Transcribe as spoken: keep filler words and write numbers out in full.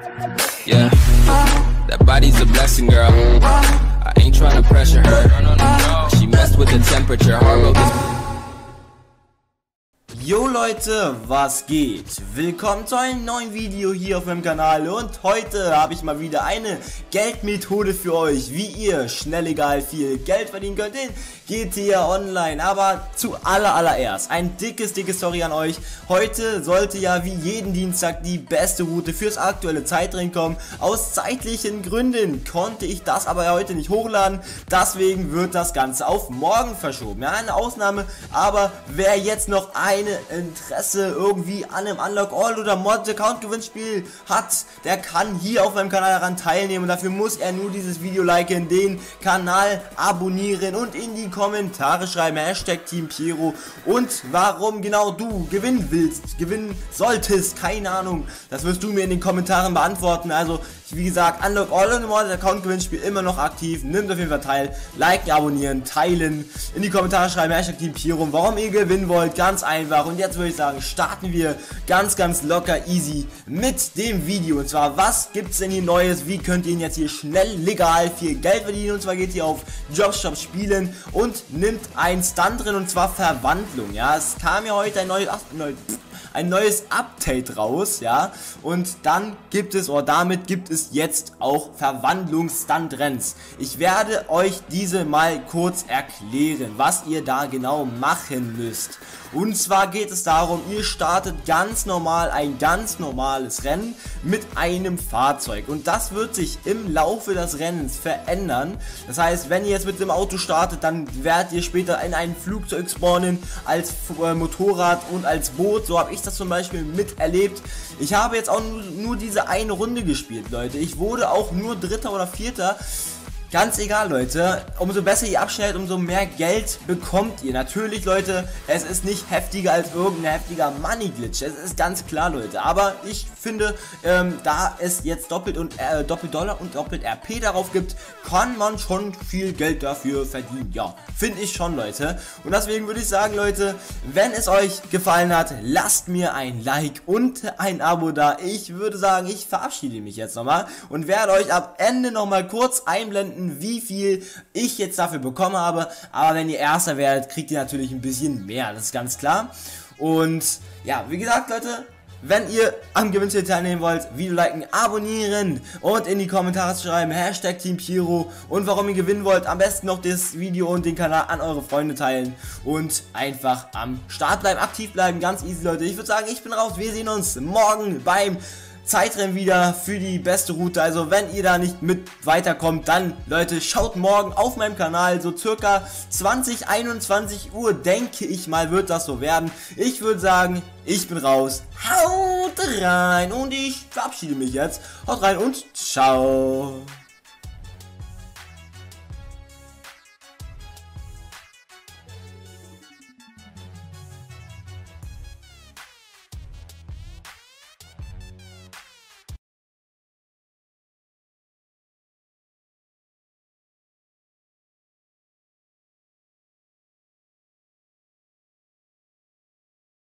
Yeah, that body's a blessing, girl. I ain't trying to pressure her. She messed with the temperature. Hard road this. Jo Leute, was geht? Willkommen zu einem neuen Video hier auf meinem Kanal und heute habe ich mal wieder eine Geldmethode für euch, wie ihr schnell legal viel Geld verdienen könnt in G T A Online. Aber zu aller allererst ein dickes, dickes Sorry an euch. Heute sollte ja wie jeden Dienstag die beste Route fürs aktuelle Zeitrennen kommen. Aus zeitlichen Gründen konnte ich das aber heute nicht hochladen, deswegen wird das Ganze auf morgen verschoben. Ja, eine Ausnahme, aber wer jetzt noch eine Interesse irgendwie an einem Unlock All oder Mod Account Gewinnspiel hat, der kann hier auf meinem Kanal daran teilnehmen und dafür muss er nur dieses Video liken, den Kanal abonnieren und in die Kommentare schreiben Hashtag Team Piero und warum genau du gewinnen willst, gewinnen solltest, keine Ahnung, das wirst du mir in den Kommentaren beantworten. Also wie gesagt, Unlock All und Mod Account Gewinnspiel immer noch aktiv, nimmt auf jeden Fall teil, liken, abonnieren, teilen, in die Kommentare schreiben Hashtag Team Piero, warum ihr gewinnen wollt, ganz einfach. Und jetzt würde ich sagen, starten wir ganz, ganz locker easy mit dem Video. Und zwar, was gibt es denn hier Neues? Wie könnt ihr jetzt hier schnell, legal viel Geld verdienen? Und zwar geht ihr auf Jobshop spielen und nimmt einen Stunt drin, und zwar Verwandlung. Ja, es kam ja heute ein neues, ach, neu, ein neues Update raus, ja, und dann gibt es, oder damit gibt es jetzt auch Verwandlungs-Stunt-Renns. Ich werde euch diese mal kurz erklären, was ihr da genau machen müsst. Und zwar geht es darum, ihr startet ganz normal ein ganz normales Rennen mit einem Fahrzeug. Und das wird sich im Laufe des Rennens verändern. Das heißt, wenn ihr jetzt mit dem Auto startet, dann werdet ihr später in ein Flugzeug spawnen, als Motorrad und als Boot. So habe ich das zum Beispiel miterlebt. Ich habe jetzt auch nur, nur diese eine Runde gespielt, Leute. Ich wurde auch nur Dritter oder Vierter. Ganz egal, Leute, umso besser ihr abschneidet, umso mehr Geld bekommt ihr. Natürlich, Leute, es ist nicht heftiger als irgendein heftiger Money-Glitch. Es ist ganz klar, Leute. Aber ich finde, ähm, da es jetzt doppelt und äh, doppelt Dollar und doppelt R P darauf gibt, kann man schon viel Geld dafür verdienen. Ja, finde ich schon, Leute. Und deswegen würde ich sagen, Leute, wenn es euch gefallen hat, lasst mir ein Like und ein Abo da. Ich würde sagen, ich verabschiede mich jetzt nochmal und werde euch am Ende nochmal kurz einblenden, wie viel ich jetzt dafür bekommen habe. Aber wenn ihr Erster werdet, kriegt ihr natürlich ein bisschen mehr, das ist ganz klar. Und ja, wie gesagt, Leute, wenn ihr am Gewinnspiel teilnehmen wollt, Video liken, abonnieren und in die Kommentare schreiben Hashtag Team Piero und warum ihr gewinnen wollt, am besten noch das Video und den Kanal an eure Freunde teilen und einfach am Start bleiben, aktiv bleiben, ganz easy, Leute. Ich würde sagen, ich bin raus, wir sehen uns morgen beim Zeitrennen wieder für die beste Route. Also wenn ihr da nicht mit weiterkommt, dann Leute, schaut morgen auf meinem Kanal, so circa zwanzig, einundzwanzig Uhr, denke ich mal, wird das so werden. Ich würde sagen, ich bin raus, haut rein und ich verabschiede mich jetzt. Haut rein und ciao.